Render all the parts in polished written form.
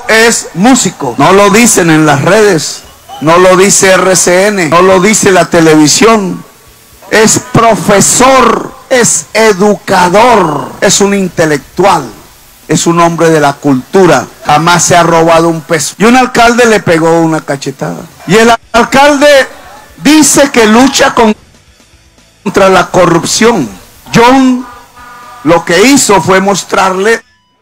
es músico. No lo dicen en las redes, no lo dice RCN, no lo dice la televisión. Es profesor, es educador, es un intelectual, es un hombre de la cultura. Jamás se ha robado un peso. Y un alcalde le pegó una cachetada. Y el alcalde dice que lucha contra la corrupción. John lo que hizo fue mostrarle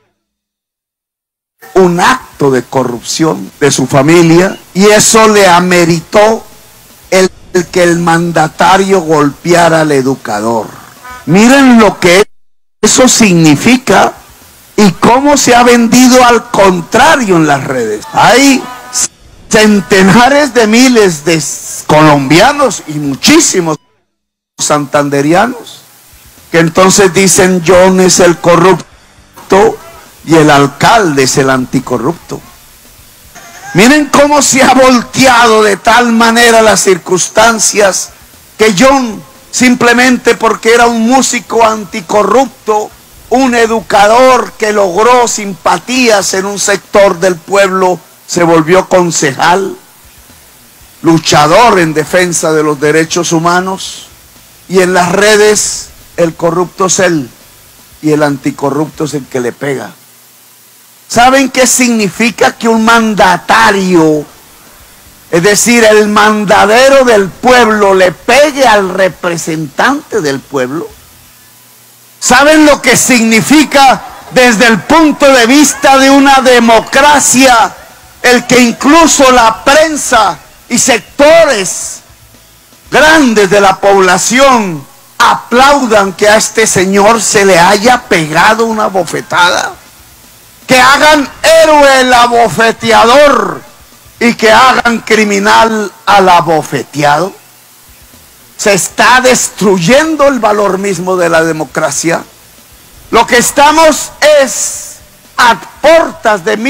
un acto de corrupción de su familia, y eso le ameritó el que el mandatario golpeara al educador. Miren lo que eso significa y cómo se ha vendido al contrario en las redes. Hay centenares de miles de colombianos y muchísimos santanderianos que entonces dicen John es el corrupto y el alcalde es el anticorrupto. Miren cómo se ha volteado de tal manera las circunstancias que John, simplemente porque era un músico anticorrupto, un educador que logró simpatías en un sector del pueblo, se volvió concejal, luchador en defensa de los derechos humanos, y en las redes el corrupto es él y el anticorrupto es el que le pega. ¿Saben qué significa que un mandatario, es decir, el mandadero del pueblo, le pegue al representante del pueblo? ¿Saben lo que significa desde el punto de vista de una democracia el que incluso la prensa y sectores grandes de la población aplaudan que a este señor se le haya pegado una bofetada? Que hagan héroe el abofeteador y que hagan criminal al abofeteado. Se está destruyendo el valor mismo de la democracia. Lo que estamos es a puertas de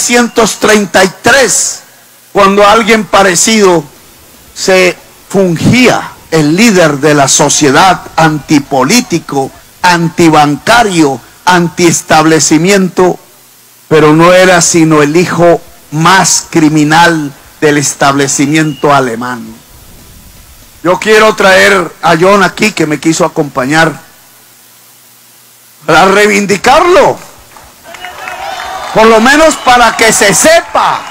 1933, cuando alguien parecido se fungía el líder de la sociedad, antipolítico, antibancario, antiestablecimiento, pero no era sino el hijo más criminal del establecimiento alemán. Yo quiero traer a John aquí, que me quiso acompañar, para reivindicarlo, por lo menos para que se sepa.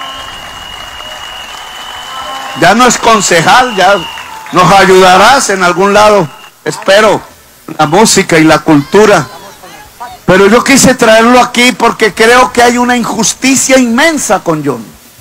Ya no es concejal, ya nos ayudarás en algún lado, espero, la música y la cultura. Pero yo quise traerlo aquí porque creo que hay una injusticia inmensa con John.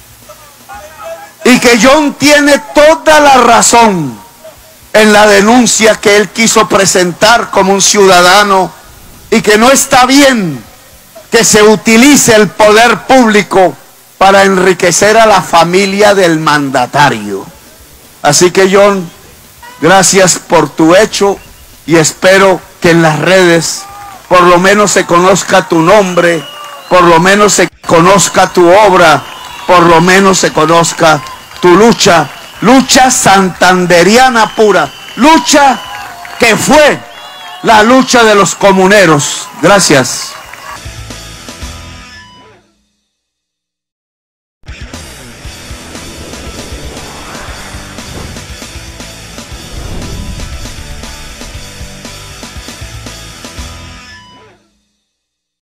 Y que John tiene toda la razón en la denuncia que él quiso presentar como un ciudadano, y que no está bien que se utilice el poder público para enriquecer a la familia del mandatario. Así que John, gracias por tu hecho, y espero que en las redes por lo menos se conozca tu nombre, por lo menos se conozca tu obra, por lo menos se conozca tu lucha, lucha santanderiana pura, lucha que fue la lucha de los comuneros. Gracias.